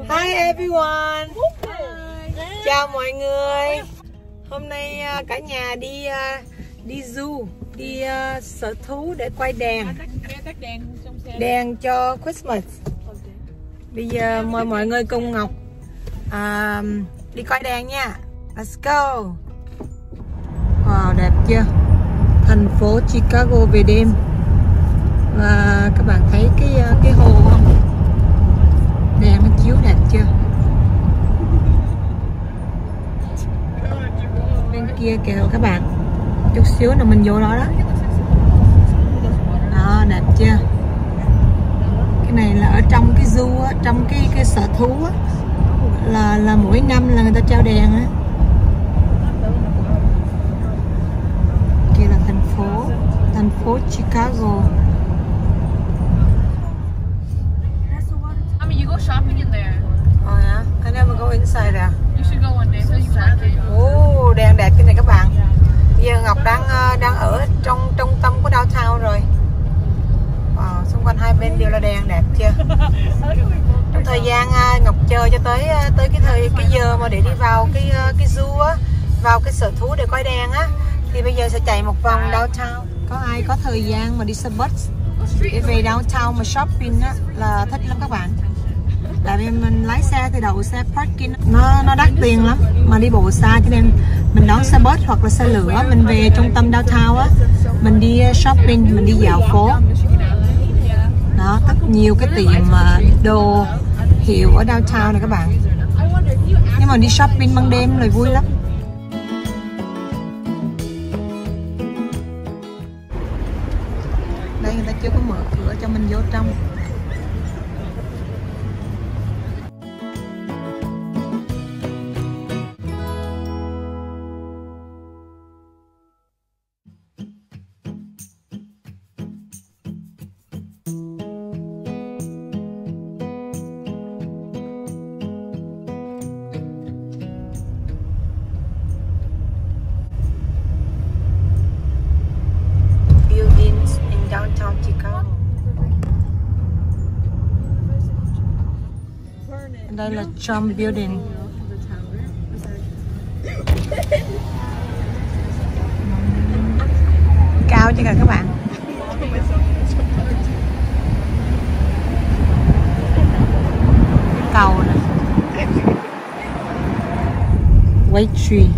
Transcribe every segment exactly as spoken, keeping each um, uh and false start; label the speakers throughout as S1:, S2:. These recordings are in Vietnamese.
S1: Hi everyone. Chào mọi người. Hôm nay cả nhà đi đi zoo, đi uh, sở thú để quay đèn. Đèn cho Christmas. Bây giờ mời mọi người cùng Ngọc à, đi coi đèn nha. Let's go. Wow, đẹp chưa? Thành phố Chicago về đêm. Và các bạn thấy cái cái hồ không? Đèn nó chiếu đẹp chưa? Bên kia kìa các bạn. Chút xíu là mình vô đó đó. Đó, đẹp chưa? Cái này là ở trong cái zoo á, trong cái cái sở thú á, là là mỗi năm là người ta treo đèn á. Kia là thành phố, thành phố Chicago.
S2: Shopping in there.
S1: Oh yeah, I never go inside there.
S2: You should go one day. So you like it.
S1: Oh, đèn đẹp cái này các bạn. Bây giờ Ngọc đang đang ở trong trung tâm của downtown rồi. Wow, xung quanh hai bên đều là đèn đẹp chưa? Trong thời gian Ngọc chờ cho tới tới cái thời cái giờ mà để đi vào cái cái zoo á, vào cái sở thú để coi đèn á, thì bây giờ sẽ chạy một vòng downtown. Có ai có thời gian mà đi xe bus để về downtown mà shopping á là thích lắm các bạn. Tại vì mình lái xe thì đậu xe parking nó nó đắt tiền lắm, mà đi bộ xa cho nên mình đón xe bus hoặc là xe lửa mình về trung tâm downtown á, mình đi shopping, mình đi dạo phố. Đó, rất nhiều cái tiệm đồ hiệu ở downtown này các bạn. Nhưng mà đi shopping ban đêm là vui lắm. Đây người ta chưa có mở cửa cho mình vô trong. Downtown Chicago. Đây là Trump Building. Cao chưa cả các bạn? Cầu này. White tree.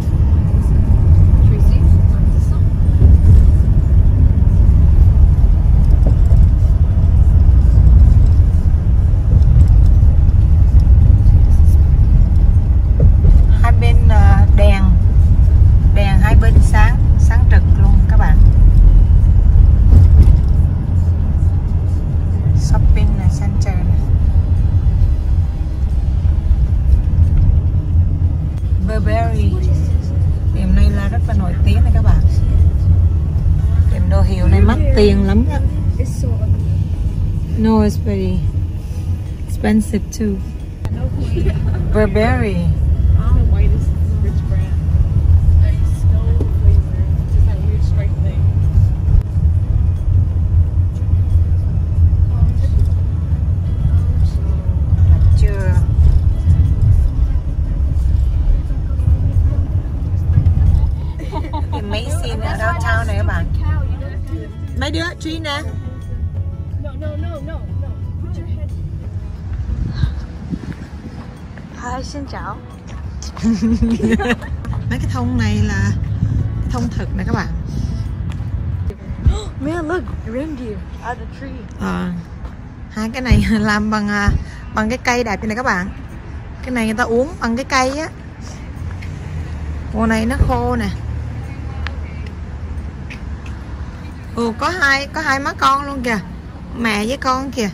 S1: Burberry. Tiệm này là rất là nổi tiếng này các bạn. Tiệm đồ hiệu này mắc tiền lắm đó. No, it's very expensive too. Burberry. Amazing ở downtown này các bạn. Mấy đứa truy nè.
S2: Hi, xin chào.
S1: Mấy cái thông này là thông thực này các bạn.
S2: Man, look, reindeer out the tree.
S1: À, hai cái này làm bằng bằng cái cây đẹp như này các bạn. Cái này người ta uống bằng cái cây á. Mùa này nó khô nè. Ừ, có hai có hai má con luôn kìa, mẹ với con kìa.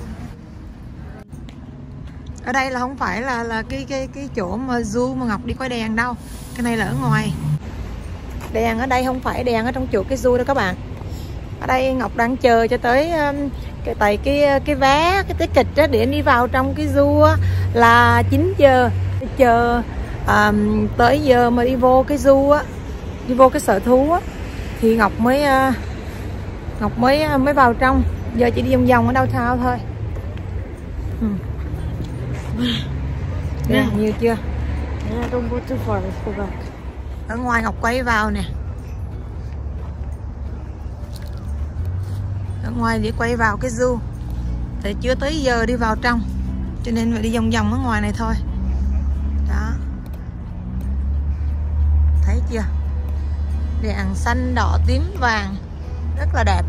S1: Ở đây là không phải là là cái cái cái chỗ mà zoo mà Ngọc đi coi đèn đâu. Cái này là ở ngoài. Đèn ở đây không phải đèn ở trong chỗ cái zoo đâu các bạn. Ở đây Ngọc đang chờ cho tới um, cái tại cái cái vé cái ticket đó để đi vào trong cái zoo á, là chín giờ. Chờ um, tới giờ mà đi vô cái zoo á, đi vô cái sở thú á, thì Ngọc mới uh, Ngọc mới mới vào trong. Giờ chỉ đi vòng vòng ở downtown thôi. Nè, nhiều chưa?
S2: Yeah, don't go too far. Let's go back.
S1: Ở ngoài Ngọc quay vào nè. Ở ngoài để quay vào cái zoo. Thì chưa tới giờ đi vào trong, cho nên phải đi vòng vòng ở ngoài này thôi. Đó. Thấy chưa? Đèn xanh, đỏ, tím, vàng. Rất là đẹp.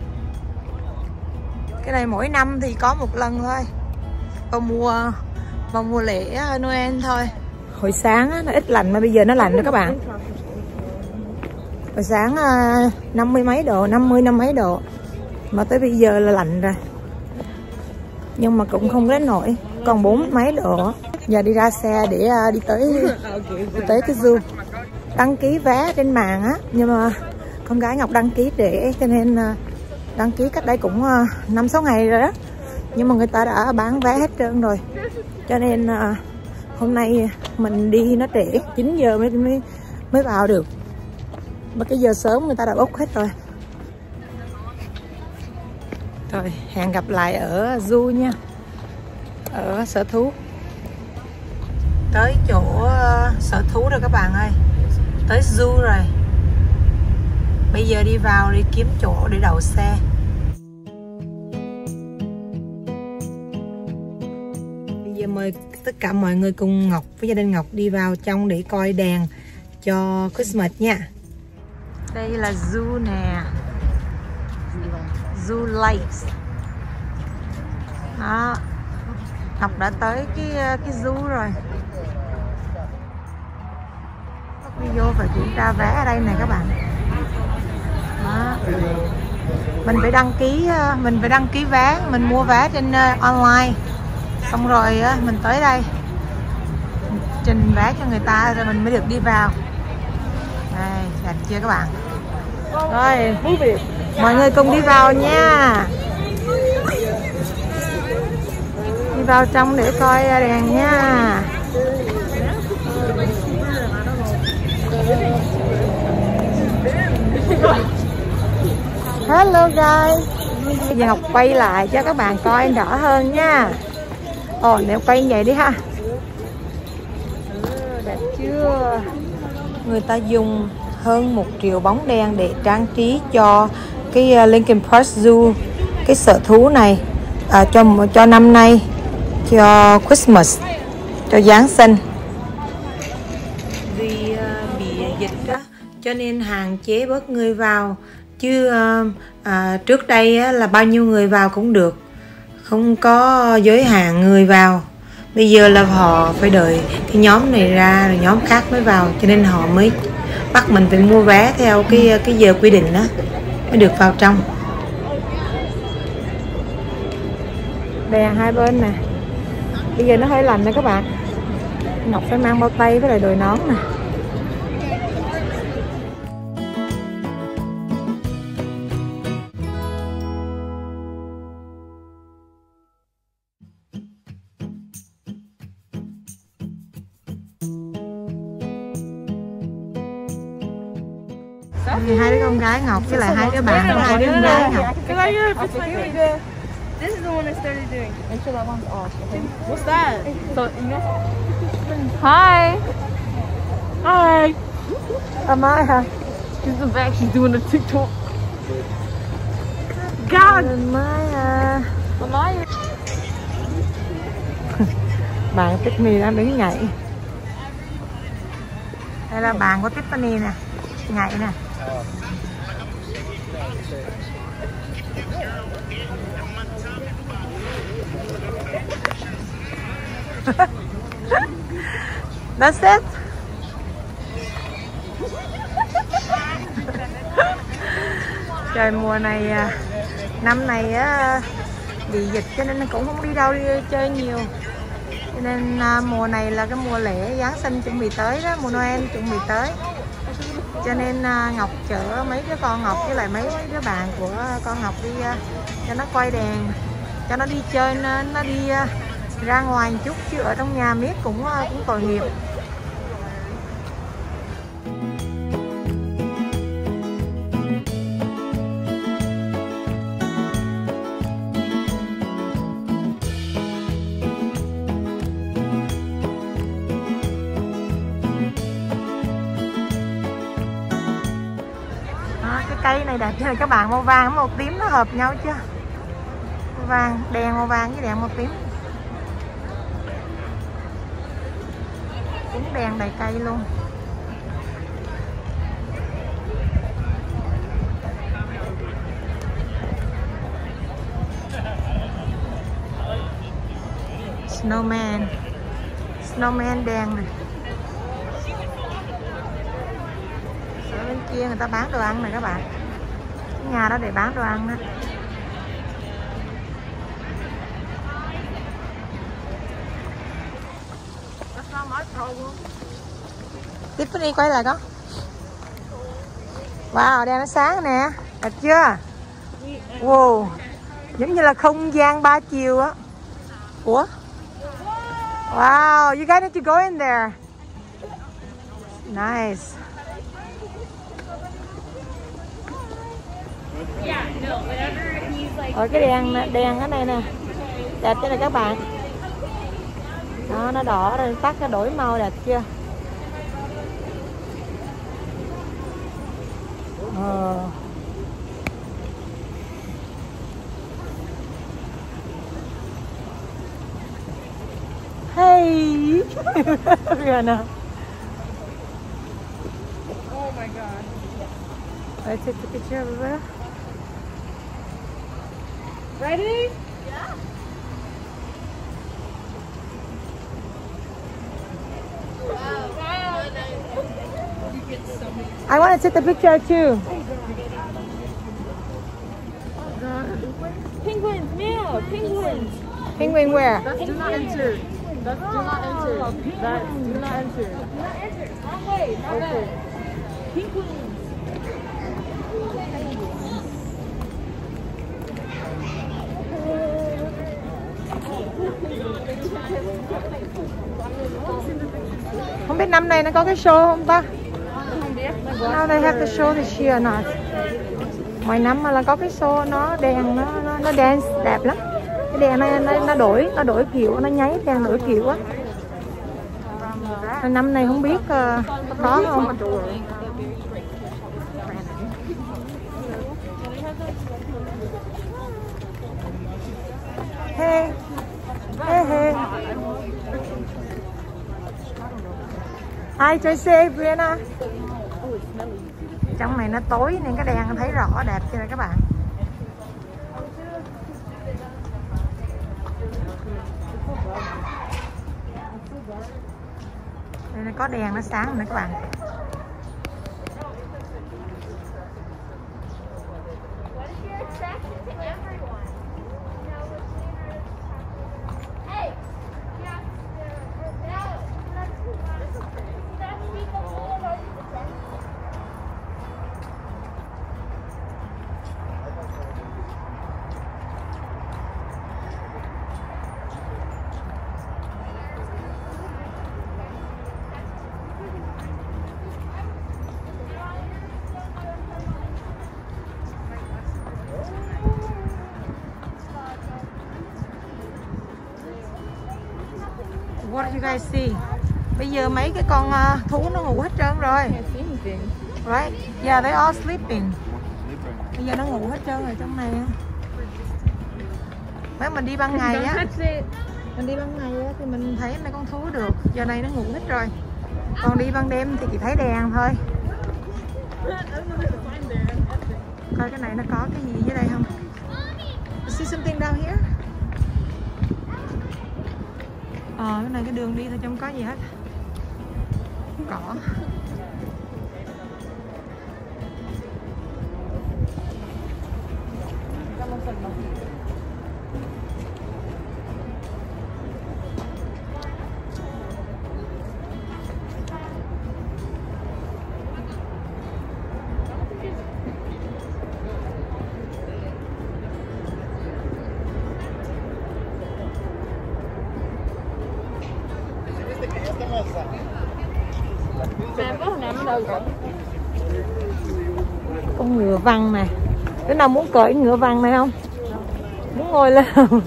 S1: Cái này mỗi năm thì có một lần thôi. Vào mùa vào mùa lễ Noel thôi. Hồi sáng á, nó ít lạnh mà bây giờ nó lạnh đó các bạn. Hồi sáng năm mươi mấy độ, năm mươi năm mấy độ. Mà tới bây giờ là lạnh rồi. Nhưng mà cũng không đến nổi. Còn bốn mấy độ. Giờ đi ra xe để đi tới đi tới cái zoo. Đăng ký vé trên mạng á. Nhưng mà con gái Ngọc đăng ký trễ, cho nên đăng ký cách đây cũng năm sáu ngày rồi đó. Nhưng mà người ta đã bán vé hết trơn rồi. Cho nên hôm nay mình đi nó trễ, chín giờ mới mới mới vào được. Mà cái giờ sớm người ta đã book hết rồi. Rồi, hẹn gặp lại ở zoo nha. Ở sở thú. Tới chỗ uh, sở thú rồi các bạn ơi. Tới zoo rồi. Bây giờ đi vào đi kiếm chỗ để đậu xe. Bây giờ mời tất cả mọi người cùng Ngọc với gia đình Ngọc đi vào trong để coi đèn cho Christmas nha. Đây là zoo nè. Zoo Lights. Đó. Ngọc đã tới cái cái zoo rồi. Đi vô phải kiểm tra vé ở đây nè các bạn. Đó. Mình phải đăng ký mình phải đăng ký vé, mình mua vé trên uh, online. Xong rồi uh, mình tới đây mình trình vé cho người ta rồi mình mới được đi vào. Đây, đẹp chưa các bạn? Rồi, mọi người cùng đi vào nha. Đi vào trong để coi đèn nha. Hello guys. Bây giờ Ngọc quay lại cho các bạn coi rõ hơn nha. Ồ, nếu quay như vậy đi ha. Đẹp chưa? Người ta dùng hơn một triệu bóng đèn để trang trí cho cái Lincoln Park Zoo, cái sở thú này, à, cho cho năm nay, cho Christmas, cho Giáng sinh. Vì uh, bị dịch đó, cho nên hạn chế bớt người vào, chứ uh, uh, trước đây uh, là bao nhiêu người vào cũng được, không có giới hạn người vào. Bây giờ là họ phải đợi cái nhóm này ra rồi nhóm khác mới vào, cho nên họ mới bắt mình phải mua vé theo cái cái giờ quy định đó mới được vào trong. Đèn hai bên nè. Bây giờ nó hơi lạnh nè các bạn. Ngọc phải mang bao tay với lại đội nón nè. Hai đứa con gái Ngọc với lại hai đứa bạn của hai đứa con gái Ngọc.
S2: This is the one I started doing. Make sure that one's off. Okay. What's that? So you know. Hi. Hi.
S1: Am I hả?
S2: She's in the back. She's doing a TikTok. God.
S1: Am I hả?
S2: Am I?
S1: Bạn Tiffany đang đứng nhảy. Đây là bạn của Tiffany nè, nhảy nè. That's it. Trời, mùa này năm này á bị dịch cho nên cũng không đi đâu đi chơi nhiều, cho nên mùa này là cái mùa lễ Giáng sinh chuẩn bị tới đó, mùa Noel chuẩn bị tới, cho nên Ngọc chở mấy đứa con Ngọc với lại mấy mấy đứa bạn của con Ngọc đi cho nó quay đèn, cho nó đi chơi, nó, nó đi ra ngoài một chút, chứ ở trong nhà miết cũng cũng tội nghiệp. cây này đẹp chưa các bạn, màu vàng màu tím nó hợp nhau chưa? Màu vàng, đèn màu vàng với đèn màu tím. Cũng đèn đầy cây luôn. Snowman. Snowman đèn này. Ở bên kia người ta bán đồ ăn này các bạn. Cái nhà đó để bán đồ ăn đó. Tiffany quay lại có. Wow, đèn nó sáng nè. Đẹp chưa? Wow. Giống như là không gian ba chiều á. Ủa? Wow, you guys need to go in there. Nice. Ở cái đèn đèn cái này nè. Đẹp chưa này các bạn. Đó, nó đỏ rồi tắt nó đổi màu đẹp chưa? Ờ. Hey. Rihanna.
S2: Oh my god.
S1: I take the picture of it.
S2: Ready? Yeah. Wow. Wow. You get so many.
S1: I want to take the picture too.
S2: Penguins, meow, penguins.
S1: Penguin where?
S2: That's do not enter. That's do not enter. That's do not enter. Do not enter. Wrong way. Not okay. Penguins.
S1: Không biết năm nay nó có cái show không ta? Now they have the show this year not. Mọi năm mà là có cái show nó đèn nó nó, nó dance đẹp lắm. Cái đèn này nó, nó đổi nó đổi kiểu, nó nháy đèn đổi kiểu á. Năm này không biết uh, có không? Hey. Hey hey. Hi Tracy, Brianna. Trong này nó tối nên cái đèn thấy rõ đẹp chưa các bạn. Đây nó có đèn nó sáng nữa các bạn. What did you guys see? Bây giờ mấy cái con uh, thú nó ngủ hết trơn rồi. Right? Yeah, they all sleeping. Bây giờ nó ngủ hết trơn rồi trong này. Mấy mình đi ban ngày á, mình đi ban ngày á thì mình thấy mấy con thú được. Giờ này nó ngủ hết rồi. Còn đi ban đêm thì chỉ thấy đèn thôi. Coi cái này nó có cái gì dưới đây không? You see something down here? Ờ, cái này cái đường đi thôi không có gì hết. Cỏ. Con ngựa vằn nè. Đứa nào muốn cởi ngựa vằn này không? Muốn ngồi lên không?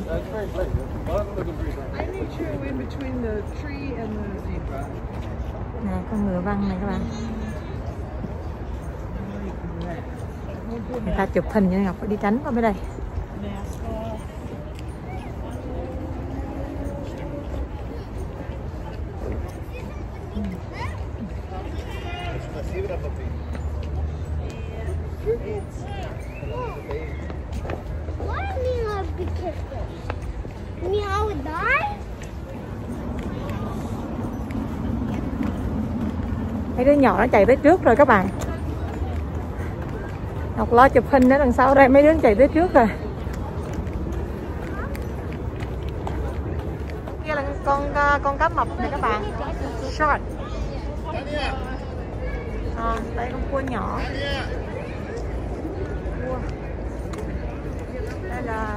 S1: Nè con ngựa vằn này các bạn. Người ta chụp hình nên Ngọc phải đi tránh qua bên đây. Mấy đứa nhỏ nó chạy tới trước rồi các bạn. Ngọc lo chụp hình ở đằng sau đây, mấy đứa chạy tới trước rồi. Kia là con con cá mập này các bạn. Short. À, đây con cua nhỏ. Cua. Đây là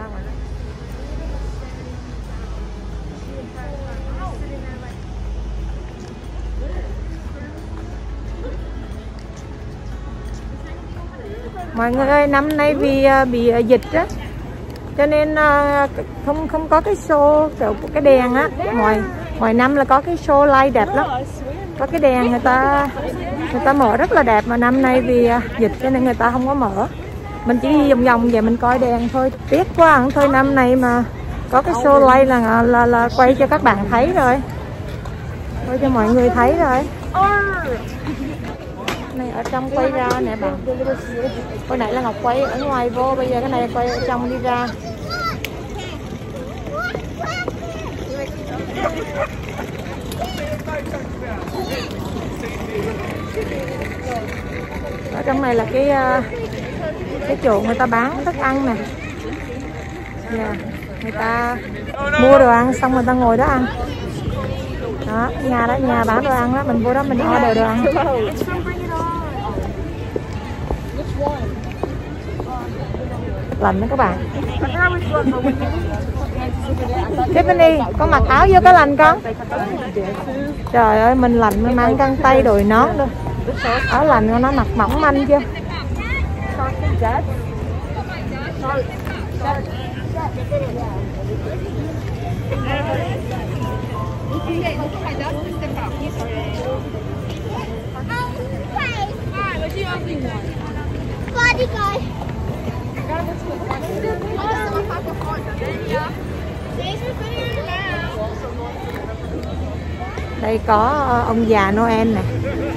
S1: mọi người ơi, năm nay vì bị dịch á cho nên không không có cái show kiểu cái đèn á. Ngoài ngoài năm là có cái show light đẹp lắm, có cái đèn người ta người ta mở rất là đẹp, mà năm nay vì dịch cho nên người ta không có mở. Mình chỉ đi vòng vòng về mình coi đèn thôi. Tiếc quá thôi, năm nay mà có cái show light là là là quay cho các bạn thấy rồi, quay cho mọi người thấy rồi. Này ở trong quay ra nè bạn. Hồi nãy là Ngọc quay ở ngoài vô, bây giờ cái này quay ở trong đi ra. Ở trong này là cái cái chỗ người ta bán thức ăn nè. Yeah. Người ta mua đồ ăn xong người ta ngồi đó ăn. Đó, nhà đó, nhà bán đồ ăn đó, mình vô đó mình order đồ ăn. Lạnh đó các bạn. Tiffany, con mặc áo vô có lạnh con? Trời ơi, mình lạnh mình mang găng tay đội nón luôn. Áo lạnh con nó mặc mỏng manh chưa? Đây có ông già Noel nè.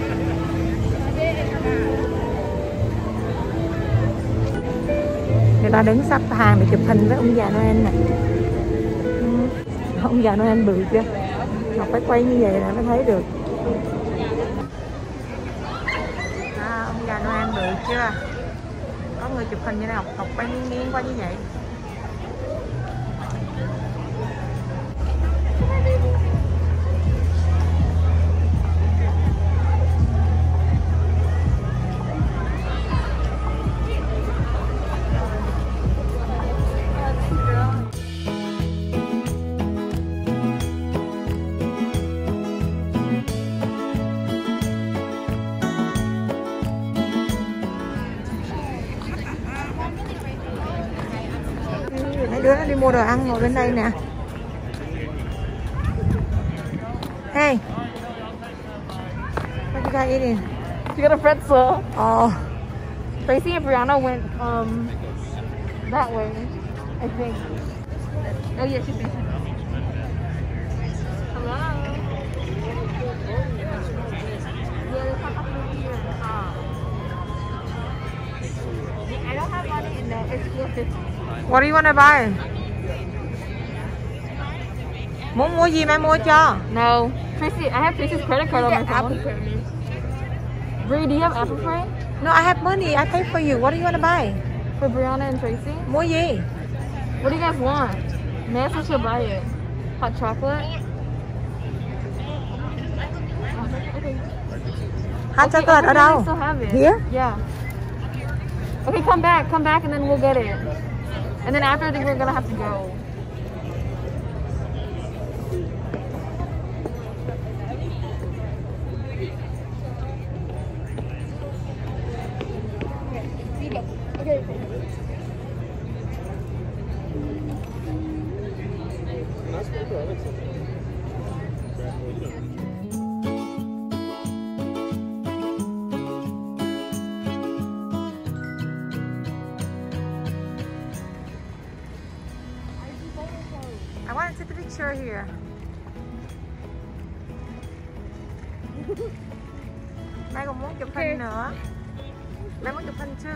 S1: Người ta đứng sắp hàng để chụp hình với ông già Noel nè. Ông già Noel bự chưa? Ngọc phải quay như vậy là mới thấy được. À, ông già Noel bự chưa? Có người chụp hình như này, Ngọc, Ngọc quay nghiêng nghiêng qua như vậy. Mấy đứa nó đi mua đồ ăn ngồi bên đây nè. Hey, what you got eating?
S2: You got a pretzel.
S1: Oh,
S2: Tracy and Brianna went um that way, I think. Oh yeah, she's there. Hello. Yeah, there's not over here. Um, I don't have money in there. It's four fifty.
S1: what do you want to buy? Muốn mua gì mẹ mua cho?
S2: No, Tracy, I have Tracy's credit card on my phone. Bree, do you have Apple Pay?
S1: No, I have money. I pay for you. What do you want to buy?
S2: For Brianna and Tracy?
S1: Mua gì?
S2: What do you guys want? Nancy should buy it. Hot chocolate? Okay.
S1: Hot
S2: Okay,
S1: chocolate ở
S2: okay,
S1: đâu?
S2: I still have it.
S1: Here?
S2: Yeah. Okay, come back, come back, and then we'll get it. And then after, I think we're gonna have to go. Okay.
S1: picture here. Mai còn muốn chụp hình nữa. Mai muốn chụp hình chứ?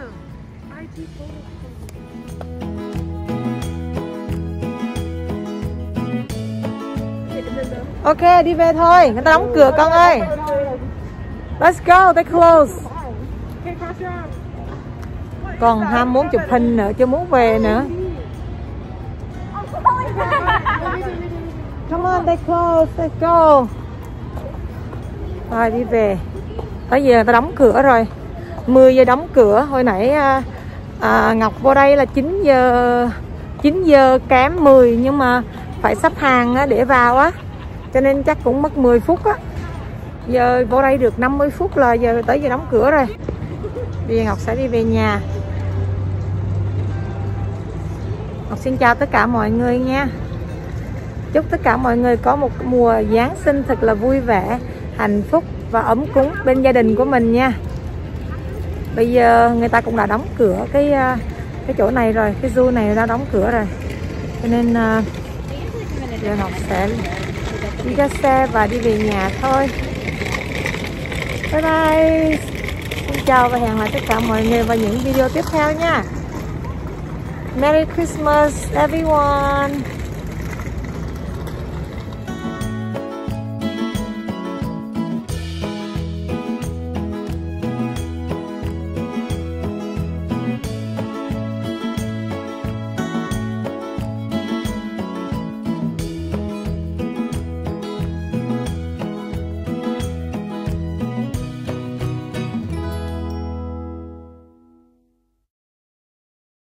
S1: Ok, đi về thôi. Người ta đóng cửa con ơi. Let's go, they close. Còn ham muốn chụp hình nữa, chưa muốn về nữa. Come on, they close, let's go. Rồi đi về. Tới giờ người ta đóng cửa rồi. mười giờ đóng cửa. Hồi nãy à, à, Ngọc vô đây là chín giờ chín giờ kém mười, nhưng mà phải xếp hàng á, để vào á, cho nên chắc cũng mất mười phút á. Giờ vô đây được năm mươi phút là giờ tới giờ đóng cửa rồi. Bây giờ Ngọc sẽ đi về nhà. Ngọc xin chào tất cả mọi người nha. Chúc tất cả mọi người có một mùa Giáng sinh thật là vui vẻ, hạnh phúc và ấm cúng bên gia đình của mình nha. Bây giờ người ta cũng đã đóng cửa cái cái chỗ này rồi, cái zoo này đã đóng cửa rồi, cho nên uh, giờ Ngọc sẽ đi ra xe và đi về nhà thôi. Bye bye. Xin chào và hẹn lại tất cả mọi người vào những video tiếp theo nha. Merry Christmas everyone.